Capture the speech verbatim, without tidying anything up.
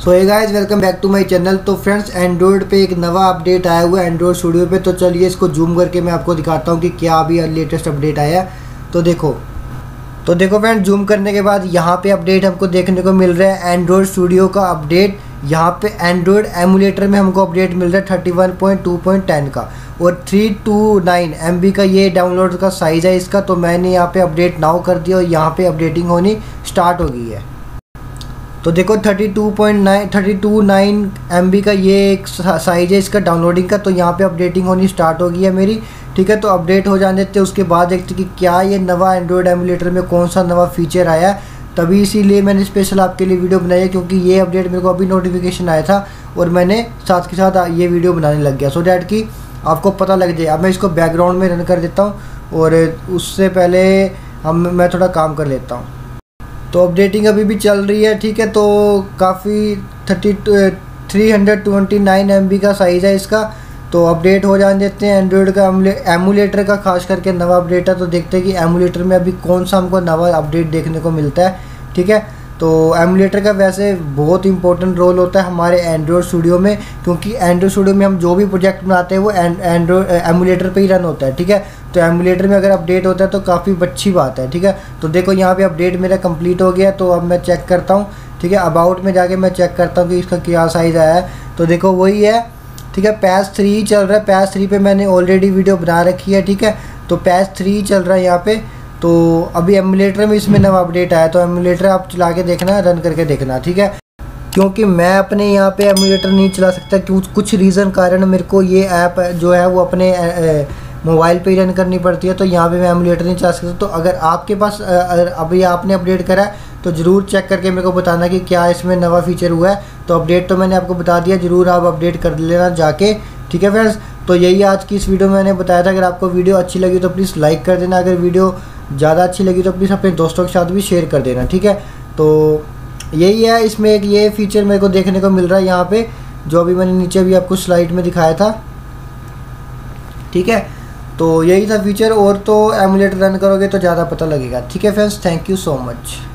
So hey guys, welcome back to my channel. तो friends, android पे एक नवा अपडेट आया हुआ है एंड्रॉयड स्टूडियो पे। तो चलिए इसको जूम करके मैं आपको दिखाता हूँ कि क्या अभी लेटेस्ट अपडेट आया है। तो देखो तो देखो फ्रेंड्स, जूम करने के बाद यहाँ पे अपडेट हमको देखने को मिल रहा है एंड्रॉयड स्टूडियो का अपडेट। यहाँ पे एंड्रॉयड एमुलेटर में हमको अपडेट मिल रहा है thirty one point two point ten का, और three two nine MB B का ये डाउनलोड का साइज़ है इसका। तो मैंने यहाँ पे अपडेट नाउ कर दिया और यहाँ पे अपडेटिंग होनी स्टार्ट हो गई है। तो देखो thirty two point nine thirty two nine MB B का ये एक साइज़ है इसका डाउनलोडिंग का। तो यहाँ पे अपडेटिंग होनी स्टार्ट हो गई है मेरी, ठीक है। तो अपडेट हो जाने देते, उसके बाद देखते कि क्या ये नवा एंड्रॉयड एमुलेटर में कौन सा नवा फीचर आया है। तभी इसीलिए मैंने स्पेशल आपके लिए वीडियो बनाई है, क्योंकि ये अपडेट मेरे को अभी नोटिफिकेशन आया था और मैंने साथ के साथ ये वीडियो बनाने लग गया, सो डैट कि आपको पता लग जाए। अब मैं इसको बैकग्राउंड में रन कर देता हूँ और उससे पहले हम मैं थोड़ा काम कर लेता हूँ। तो अपडेटिंग अभी भी चल रही है, ठीक है। तो काफ़ी thirty three hundred twenty nine MB B का साइज़ है इसका। तो अपडेट हो जाने देते हैं एंड्रॉयड का एमुलेटर का, खास करके नवा अपडेट है। तो देखते हैं कि एमुलेटर में अभी कौन सा हमको नवा अपडेट देखने को मिलता है, ठीक है। तो एमुलेटर का वैसे बहुत इंपॉर्टेंट रोल होता है हमारे एंड्रॉयड स्टूडियो में, क्योंकि एंड्रॉयड स्टूडियो में हम जो भी प्रोजेक्ट बनाते हैं वो एंड्रॉयड एमुलेटर पे ही रन होता है, ठीक है। तो एमुलेटर में अगर अपडेट होता है तो काफ़ी अच्छी बात है, ठीक है। तो देखो यहाँ पे अपडेट मेरा कंप्लीट हो गया। तो अब मैं चेक करता हूँ, ठीक है। अबाउट में जाके मैं चेक करता हूँ कि इसका क्या साइज़ आया है। तो देखो वही है, ठीक है। पैच थ्री चल रहा है। पैच थ्री पे मैंने ऑलरेडी वीडियो बना रखी है, ठीक है। तो पैच थ्री चल रहा है यहाँ पे। तो अभी एमुलेटर में इसमें नवा अपडेट आया, तो एमुलेटर आप चला के देखना, रन करके देखना, ठीक है। क्योंकि मैं अपने यहाँ पे एमुलेटर नहीं चला सकता, क्योंकि कुछ रीज़न कारण मेरे को ये ऐप जो है वो अपने मोबाइल पे ही रन करनी पड़ती है। तो यहाँ पे मैं एमुलेटर नहीं चला सकता। तो अगर आपके पास अभी आपने अपडेट करा है तो ज़रूर चेक करके मेरे को बताना कि क्या इसमें नवा फीचर हुआ है। तो अपडेट तो मैंने आपको बता दिया, ज़रूर आप अपडेट कर लेना जाके, ठीक है फ्रेंड्स। तो यही आज की इस वीडियो में मैंने बताया था। अगर आपको वीडियो अच्छी लगी तो प्लीज़ लाइक कर देना। अगर वीडियो ज़्यादा अच्छी लगी तो प्लीज़ अपने दोस्तों के साथ भी शेयर कर देना, ठीक है। तो यही है, इसमें एक ये फीचर मेरे को देखने को मिल रहा है यहाँ पे, जो अभी मैंने नीचे भी आपको स्लाइड में दिखाया था, ठीक है। तो यही था फीचर, और तो एमुलेटर रन करोगे तो ज़्यादा पता लगेगा, ठीक है friends. Thank you so much.